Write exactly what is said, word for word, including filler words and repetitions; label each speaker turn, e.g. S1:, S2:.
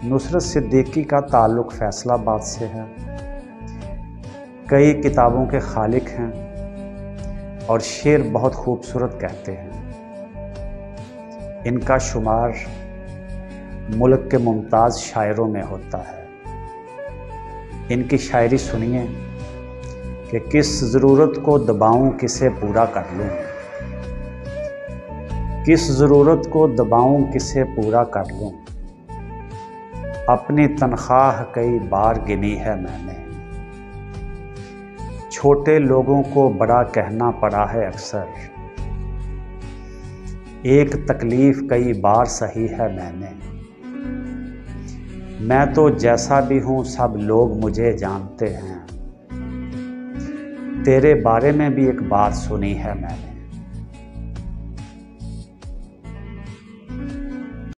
S1: नुसरत सिद्दीकी का ताल्लुक़ फैसलाबाद से है। कई किताबों के खालिक हैं और शेर बहुत खूबसूरत कहते हैं। इनका शुमार मुल्क के मुमताज़ शायरों में होता है। इनकी शायरी सुनिए कि किस ज़रूरत को दबाऊं किसे पूरा कर लूं, किस ज़रूरत को दबाऊं किसे पूरा कर लूं, अपनी तनख्वाह कई बार गिनी है मैंने। छोटे लोगों को बड़ा कहना पड़ा है अक्सर, एक तकलीफ़ कई बार सही है मैंने। मैं तो जैसा भी हूँ सब लोग मुझे जानते हैं, तेरे बारे में भी एक बात सुनी है मैंने।